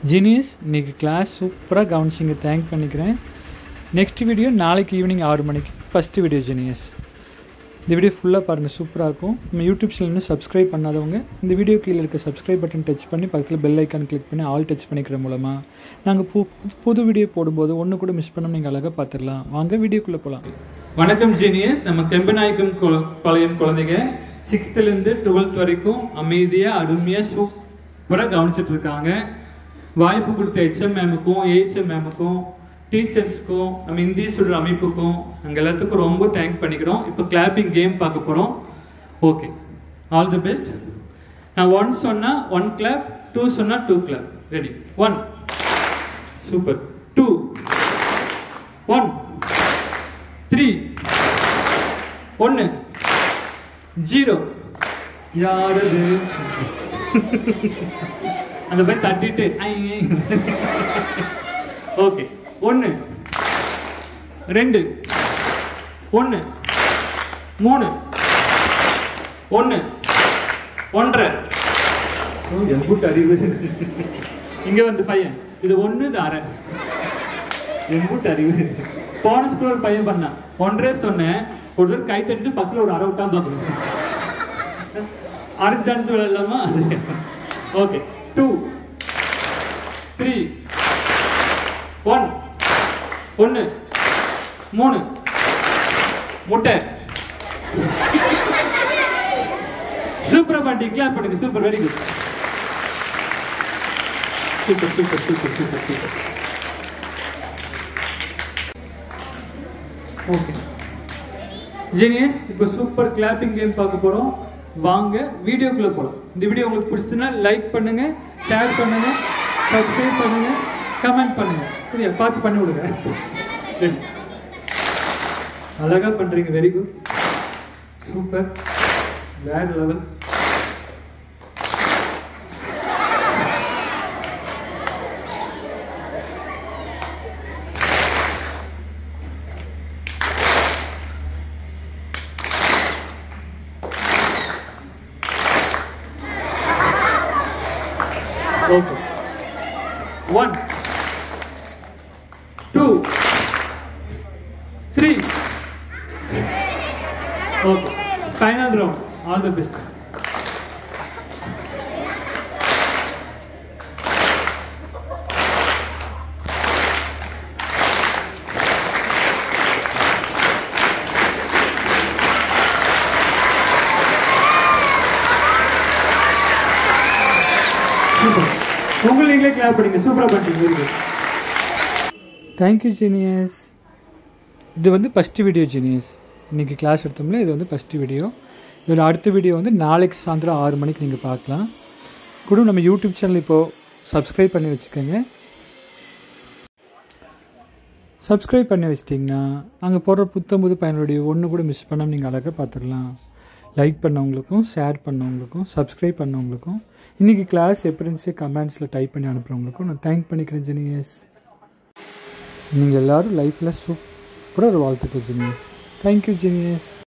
Genius இன்னைக்கு class சூப்பராக கவனிச்சிங்க, தேங்க் பண்ணிக்கிறேன். நெக்ஸ்ட் வீடியோ நாளைக்கு ஈவினிங் 6 மணிக்கு ஃபஸ்ட்டு வீடியோ ஜீனியஸ். இந்த வீடியோ ஃபுல்லாக பாருங்கள், சூப்பராக இருக்கும். நம்ம யூடியூப் சேனல் சப்ஸ்கிரைப் பண்ணாதவங்க இந்த வீடியோ கீழே இருக்க சப்ஸ்கிரைப் பட்டன் டச் பண்ணி பக்கத்தில் பெல் ஐக்கான் கிளிக் பண்ணி ஆல் டச் பண்ணிக்கிற மூலமாக நாங்கள் புது வீடியோ போடும்போது ஒன்று கூட மிஸ் பண்ணாமல் நீங்கள் அழகாக பார்த்துடலாம். வாங்க வீடியோக்குள்ளே போகலாம். வணக்கம் ஜீனியஸ். நம்ம கெம்பநாயக்கம் பாளையம் குழந்தைங்க 6th-லேருந்து 12th வரைக்கும் அமைதியாக அருமையாக சூப்பராக கவனிச்சிட்டு இருக்காங்க. வாய்ப்பு கொடுத்த HM மேமுக்கும் AHM மேமுக்கும் டீச்சர்ஸ்க்கும் நம்ம இந்திய சுடர் அமைப்புக்கும் நாங்கள் எல்லாத்துக்கும் ரொம்ப தேங்க் பண்ணிக்கிறோம். இப்போ கிளாப்பிங் கேம் பார்க்க போகிறோம். Okay, all the best. நான் 1 சொன்னால் 1 கிளாப், 2 சொன்னால் 2 கிளாப். ரெடி? 1 சூப்பர், 2 1 3 1 0. யாரது அந்த மாதிரி தட்டிட்டு ஓகே. 1 2 1 3 1 1.5. எம்புட்டு அறிவு இங்க வந்து பையன் இது 1 இது 1/2. எம்புட்டு அறிவு. போன ஸ்கூல் பையன் பண்ணா 1.5 சொன்னேன். ஒரு தடவை கை தட்டு பக்கத்தில் ஒரு 1/2 விட்டா பார்க்கணும். அடுத்த சான்ஸ் விளையாடலாமா? ஓகே, 2 3 1 1 3 முட்டை. சூப்பரா பாட்டி, கிளாப் பண்ணுங்க. Super, very good. Super super super super super. Okay genius, இப்போ சூப்பர் கிளாப்பிங் கேம் பார்க்க போறோம். வாங்க வீடியோக்குள்ள போகலாம். இந்த வீடியோ உங்களுக்கு பிடிச்சதுன்னா லைக் பண்ணுங்க, ஷேர் பண்ணுங்க, சப்ஸ்கிரைப் பண்ணுங்க, கமெண்ட் பண்ணுங்க. சரியா? பார்த்து பண்ணி விடுங்க. அழகா பண்றீங்க, வெரி குட், சூப்பர், வேற level. Okay. 1 2 3. Okay. Final round. All the best. உங்களை நீங்களே கிளாப் பண்ணுங்க. சூப்பராக பண்ணுறீங்க. Thank you genius. இது வந்து ஃபஸ்ட்டு வீடியோ ஜீனியஸ். இன்றைக்கி கிளாஸ் எடுத்தோம்ல, இது வந்து ஃபஸ்ட்டு வீடியோ. இதோட அடுத்த வீடியோ வந்து நாளைக்கு சாயந்தரம் 6 மணிக்கு நீங்கள் பார்க்கலாம். கூட நம்ம யூடியூப் சேனல் இப்போது சப்ஸ்கிரைப் பண்ணி வச்சுக்கோங்க. சப்ஸ்கிரைப் பண்ணி வச்சிட்டிங்கன்னா நாங்கள் போடுற புது பயனுடைய ஒன்று கூட மிஸ் பண்ணாமல் நீங்கள் அழகாக பார்த்துடலாம். லைக் பண்ணவங்களுக்கும், ஷேர் பண்ணவங்களுக்கும், சப்ஸ்கிரைப் பண்ணவங்களுக்கும், இன்றைக்கி கிளாஸ் எப்படி இருந்துச்சு கமெண்ட்ஸில் டைப் பண்ணி அனுப்புகிறவங்களுக்கும் நான் தேங்க் பண்ணிக்கிறேன் ஜீனியஸ். நீங்கள் எல்லோரும் லைஃப்பில் சூப்பராக ஒரு வாழ்த்துக்கள் ஜீனியஸ். Thank you genius.